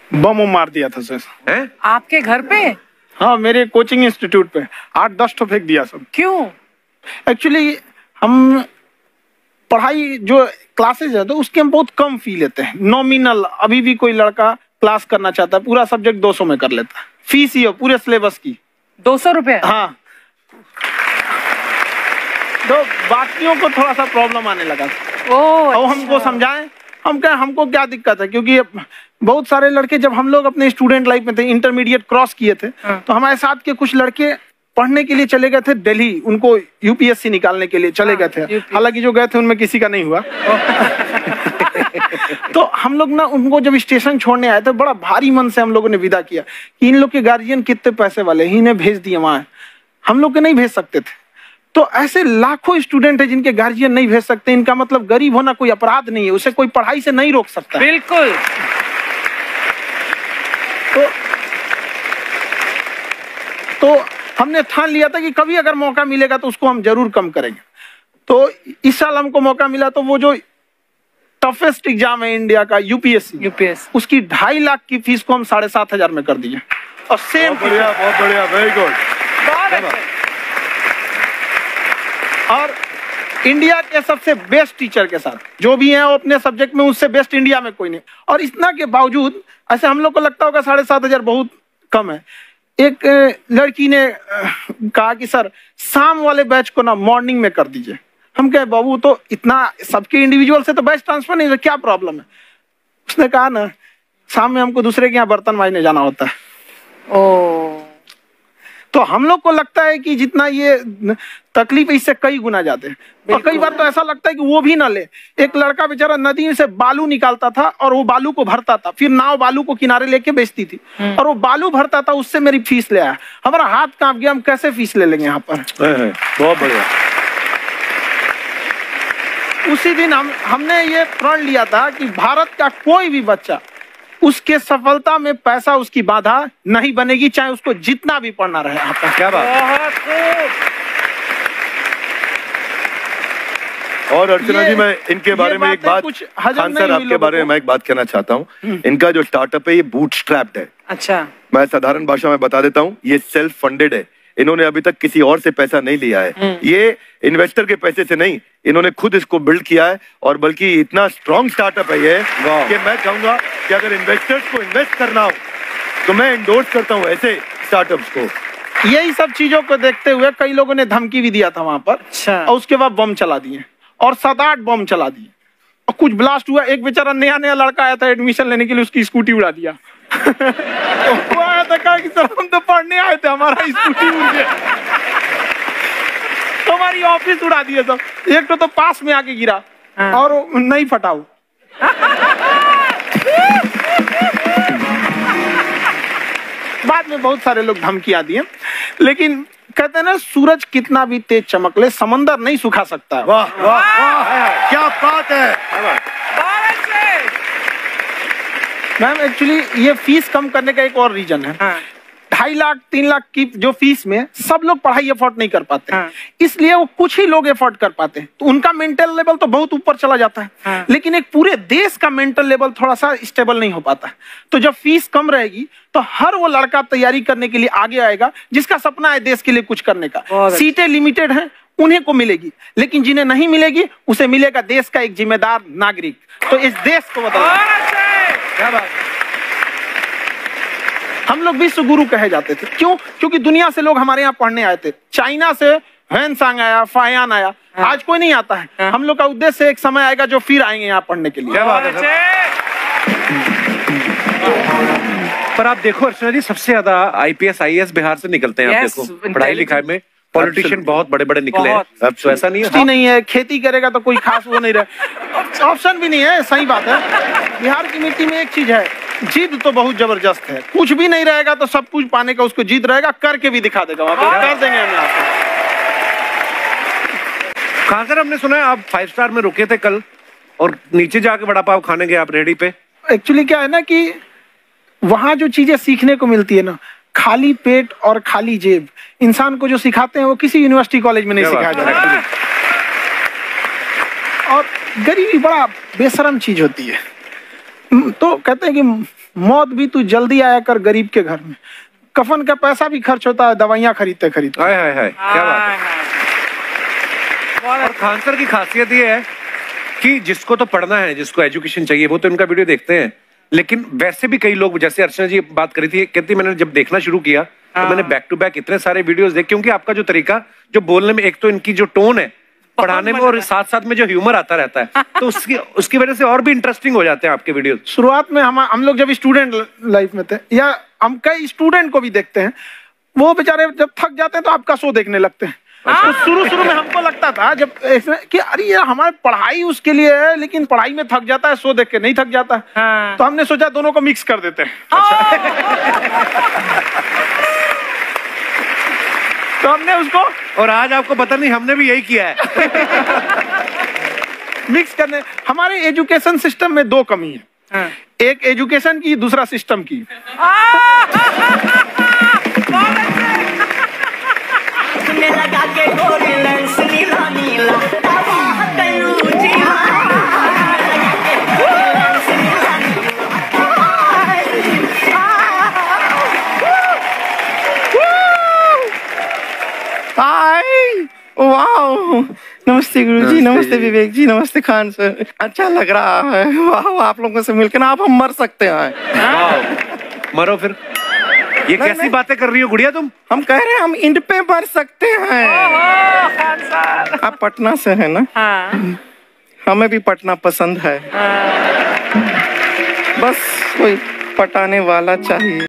बम मार दिया था सर। हैं? आपके घर पे? हाँ, मेरे कोचिंग इंस्टीट्यूट पे 8-10 ठो फेंक दिया सब। क्यों? एक्चुअली हम पढ़ाई जो क्लासेज है तो उसके हम बहुत कम फी लेते हैं, नॉमिनल। अभी भी कोई लड़का क्लास करना चाहता है, पूरा सब्जेक्ट 200 में कर लेता है, फीस ही हो पूरे सिलेबस की 200 रुपए? हाँ, तो बाकियों को थोड़ा सा प्रॉब्लम आने लगा था। और हमको समझाएं, हम क्या, हमको क्या दिक्कत है, क्योंकि बहुत सारे लड़के जब हम लोग अपने स्टूडेंट लाइफ में थे, इंटरमीडिएट क्रॉस किए थे, तो हमारे साथ के कुछ लड़के पढ़ने के लिए चले गए थे दिल्ली, उनको यूपीएससी निकालने के लिए चले गए थे। हालांकि जो गए थे उनमें किसी का नहीं हुआ। तो हम लोग ना उनको जब स्टेशन छोड़ने आए थे, बड़ा भारी मन से हम लोगों ने विदा किया कि इन लोग के गार्जियन कितने पैसे वाले हैं, इन्हें भेज दिए वहां, हम लोग के नहीं भेज सकते थे। तो ऐसे लाखों स्टूडेंट है जिनके गार्जियन नहीं भेज सकते। इनका मतलब गरीब होना कोई अपराध नहीं है, उसे कोई पढ़ाई से नहीं रोक सकता। बिल्कुल। तो हमने ठान लिया था कि कभी अगर मौका मिलेगा तो उसको हम जरूर कम करेंगे। तो इस साल हमको मौका मिला, तो वो जो टफेस्ट एग्जाम है इंडिया का, यूपीएससी, उसकी 2.5 लाख की फीस को हम 7,500 में कर दिए। और सेम, बहुत बढ़िया, वेरी गुड। और इंडिया के सबसे बेस्ट टीचर के साथ, जो भी हैं वो अपने सब्जेक्ट में उससे बेस्ट इंडिया में कोई नहीं। और इतना के बावजूद ऐसे हम लोग को लगता होगा 7,500 बहुत कम है। एक लड़की ने कहा कि सर शाम वाले बैच को ना मॉर्निंग में कर दीजिए। हम कहे बाबू तो इतना सबके इंडिविजुअल से तो बैच ट्रांसफर नहीं, तो क्या प्रॉब्लम है? उसने कहा ना शाम में हमको दूसरे के यहाँ बर्तन मांजने जाना होता है। तो हम लोग को लगता है कि जितना ये तकलीफ इससे कई गुना ज्यादा है। और कई बार तो ऐसा लगता है कि वो भी ना ले। एक लड़का बेचारा नदी से बालू निकालता था और वो बालू को भरता था, फिर नाव बालू को किनारे लेके बेचती थी, और वो बालू भरता था, उससे मेरी फीस ले आया। हमारा हाथ कांप गया, हम कैसे फीस ले लेंगे यहाँ पर। बहुत बढ़िया। उसी दिन हमने ये प्रण लिया था कि भारत का कोई भी बच्चा उसके सफलता में पैसा उसकी बाधा नहीं बनेगी, चाहे उसको जितना भी पढ़ना रहे। आपका क्या बात। और अर्चना जी, मैं इनके बारे में एक बात, खान सर आपके बारे में मैं एक बात कहना चाहता हूँ। इनका जो स्टार्टअप है ये बूटस्ट्रैप्ड है। अच्छा। मैं साधारण भाषा में बता देता हूँ, ये सेल्फ फंडेड है। इन्होंने अभी तक किसी और से पैसा नहीं लिया है, ये इन्वेस्टर के पैसे से नहीं, इन्होंने खुद इसको बिल्ड किया है। और बल्कि इतना स्ट्रॉन्ग स्टार्टअप है ये कि मैं चाहूंगा कि अगर इन्वेस्टर्स को इन्वेस्ट करना हो तो मैं इंडोर्स करता हूँ ऐसे स्टार्टअप्स को। यही सब चीजों को देखते हुए कई लोगों ने धमकी भी दिया था वहां पर। अच्छा। और उसके बाद बम चला दिए, और 7-8 बम चला दिए, और कुछ ब्लास्ट हुआ। एक बेचारा नया लड़का आया था एडमिशन लेने के लिए, उसकी स्कूटी उड़ा दिया। वो आया था, कहा कि सर हम तो पढ़ने आए थे, हमारा स्कूटी उड़ गया, हमारी ऑफिस उड़ा दिए सब। एक तो पास में आके गिरा और नहीं फटा वो। बाद में बहुत सारे लोग धमकियां दिए, लेकिन कहते हैं ना सूरज कितना भी तेज चमक ले समंदर नहीं सुखा सकता। वाह वाह वाह, क्या बात है। मैम एक्चुअली ये फीस कम करने का एक और रीजन है। 2.5 लाख 3 लाख की जो फीस में सब लोग पढ़ाई एफोर्ड नहीं कर पाते, इसलिए वो कुछ ही लोग एफोर्ड कर पाते हैं, तो उनका मेंटल लेवल तो बहुत ऊपर चला जाता है। लेकिन एक पूरे देश का मेंटल लेवल थोड़ा सा स्टेबल नहीं हो पाता। तो जब फीस कम रहेगी तो हर वो लड़का तैयारी करने के लिए आगे आएगा जिसका सपना है देश के लिए कुछ करने का। सीटें लिमिटेड हैं, उन्हें को मिलेगी, लेकिन जिन्हें नहीं मिलेगी उसे मिलेगा देश का एक जिम्मेदार नागरिक। तो इस देश को बदलना। हम लोग विश्व गुरु कहे जाते थे, क्यों? क्योंकि दुनिया से लोग हमारे यहाँ पढ़ने आए थे। चाइना से ह्वेनसांग आया, फायान आया, आज कोई नहीं आता है। हम लोग का उद्देश्य एक समय आएगा जो फिर आएंगे यहाँ पढ़ने के लिए। क्या बात है। पर आप देखो अर्चना जी, सबसे ज्यादा IPS IAS बिहार से निकलते हैं। आप देखो पढ़ाई लिखाई में पॉलिटिशियन बहुत बड़े बड़े निकले हैं। अब तो ऐसा नहीं है, खेती करेगा तो कोई खास वो नहीं रहे, ऑप्शन भी नहीं है। सही बात है। बिहार की मिट्टी में एक चीज है, जिद तो बहुत जबरदस्त है। कुछ भी नहीं रहेगा तो सब कुछ पाने का उसको जिद रहेगा, करके भी दिखा देगा, कर देंगे हमें आपको। कहाँ सर, हमने सुना है आप 5 स्टार में रुके थे कल और नीचे जाके वड़ा पाव खाने गए आप रेडी पे। एक्चुअली क्या है ना कि वहां जो चीजें सीखने को मिलती है ना, खाली पेट और खाली जेब इंसान को जो सिखाते हैं वो किसी यूनिवर्सिटी कॉलेज में नहीं सिखाया जाता। और गरीबी बड़ा बेशरम चीज होती है। तो कहते हैं कि मौत भी तू जल्दी आया कर गरीब के घर में। कफन का पैसा भी खर्च होता है दवाइयाँ खरीदते खरीदते। हाय हाय हाय, क्या बात है। और खान सर की खासियत ये है कि जिसको तो पढ़ना है, जिसको एजुकेशन चाहिए, वो तो इनका वीडियो देखते हैं, लेकिन वैसे भी कई लोग, जैसे अर्चना जी बात करी थी, कहती मैंने जब देखना शुरू किया तो मैंने बैक टू बैक इतने सारे वीडियोस देखे, क्योंकि आपका जो तरीका जो बोलने में, एक तो इनकी जो टोन है पढ़ाने में, और साथ साथ में जो ह्यूमर आता रहता है, तो उसकी वजह से और भी इंटरेस्टिंग हो जाते हैं आपके वीडियो। शुरुआत में हम लोग जब स्टूडेंट लाइफ में थे, या हम कई स्टूडेंट को भी देखते हैं, वो बेचारे जब थक जाते हैं तो आपका शो देखने लगते हैं। तो शुरू में हमको लगता था जब कि अरे यार हमारी पढ़ाई उसके लिए है, लेकिन पढ़ाई में थक जाता है, शो देख के नहीं थक जाता। तो हमने सोचा दोनों को मिक्स कर देते हैं। तो हमने उसको, और आज आपको पता नहीं हमने भी यही किया है। मिक्स करने। हमारे एजुकेशन सिस्टम में दो कमी है, एक एजुकेशन की, दूसरा सिस्टम की। वाह, नमस्ते गुरुजी, नमस्ते विवेक जी, नमस्ते खान सर। अच्छा लग रहा है, वाह आप लोगों से मिलकर ना, आप हम मर सकते हैं। मरो फिर। ये कैसी बातें कर रही हो गुड़िया तुम? हम कह रहे हैं हम इंड पे मर सकते हैं। आप पटना से है ना? हमें भी पटना पसंद है, बस कोई पटाने वाला चाहिए।